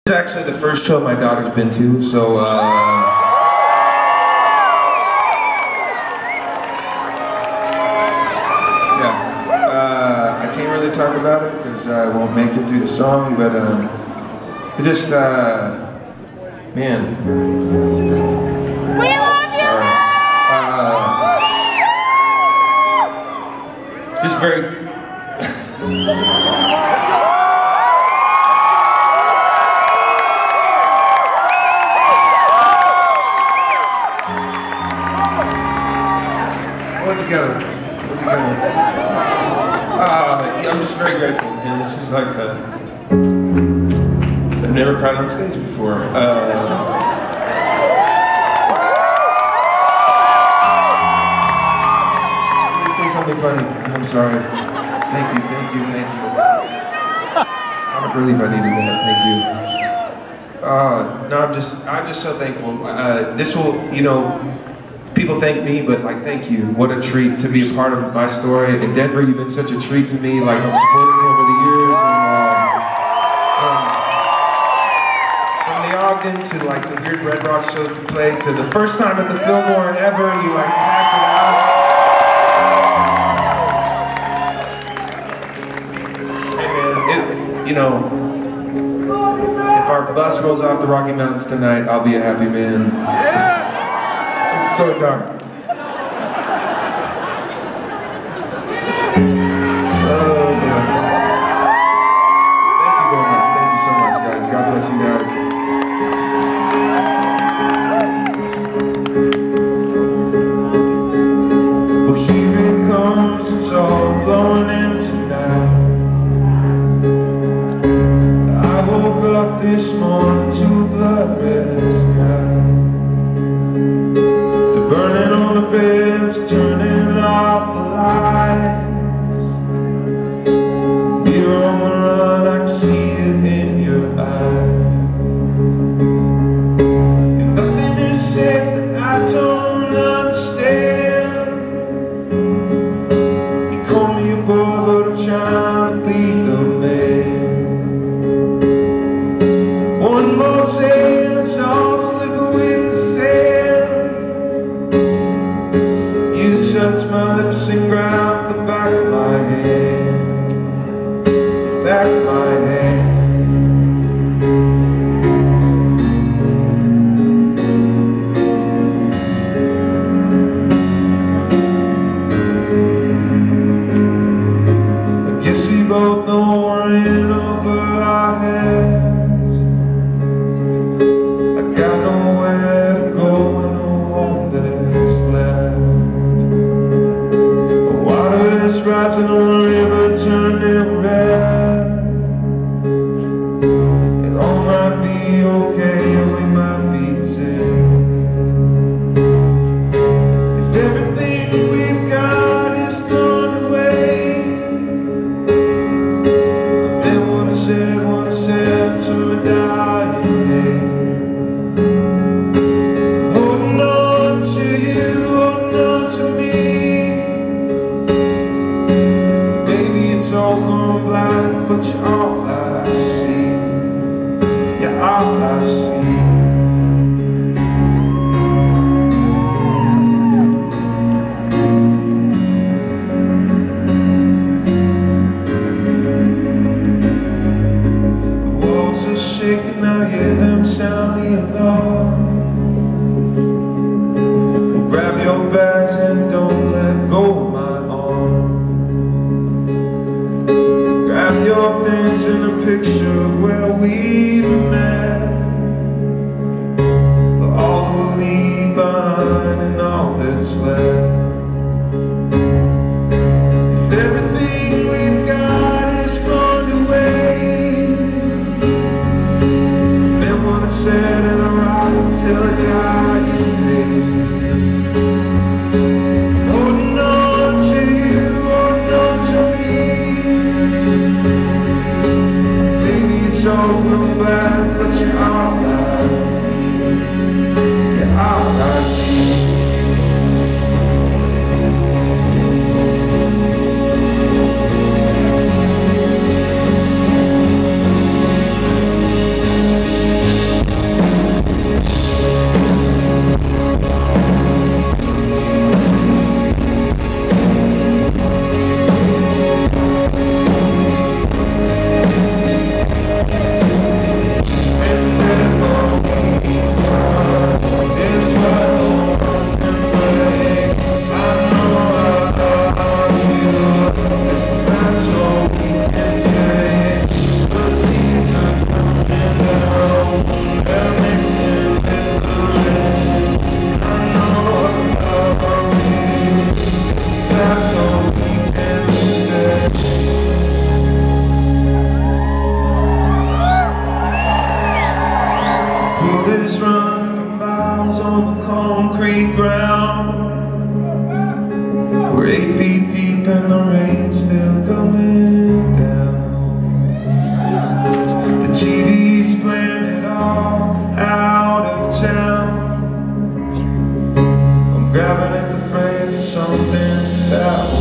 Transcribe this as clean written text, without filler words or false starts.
It's actually the first show my daughter's been to, so I can't really talk about it because I won't make it through the song, but it just, man. We love you! Sorry. Just very... I'm just very grateful, and this is like I've never cried on stage before. Let me say something funny. I'm sorry. Thank you. I'm a relief I needed that. Thank you. No, I'm just so thankful. This will, you know. People thank me, but like, thank you. What a treat to be a part of my story. In Denver, you've been such a treat to me. Like, I'm supporting me over the years. And, from the Ogden to like the weird Red Rock shows we played to the first time at the Fillmore ever, you like packed it out. Hey man, you know, if our bus rolls off the Rocky Mountains tonight, I'll be a happy man. Yeah! It's so dark. Oh, God. Thank you very much. Thank you so much, guys. God bless you guys. Well, here it comes. It's all blowing in tonight. I woke up this morning to a blood red sky. Burning on the beds, turning off the lights. You're on the run, I can see it in your eyes. And nothing is safe that I don't understand. You call me a boy, but I'm trying to be the man. One more day and it's all slipping with the sand. Touch my lips and grab the back of my hand, the back of my hand. I guess we both know we're in over our heads. I got nowhere to go and no home that's left. It's rising on the river, turning red. It all might be okay, or we might be too. If everything we've got is thrown away, I meant what I said to my dying day. Holding on to you, holding on to me. It's all gone black, but you're all I see. You're all I see. The walls are shaking, I hear them sound the alarm. Well, grab your bags and don't let go of my arm. Grab your things in a picture of where we've met. All that we'll leave behind and all that's left. If everything we've got is thrown away, then what I said and I ride until I die in vain. Holding on to you, holding on to me. It's all gone back, but you're all I need. You're all I need. Bullets running for miles on the concrete ground. We're 8 feet deep and the rain's still coming down. The TV's playing it all out of town. I'm grabbing at the frame for something that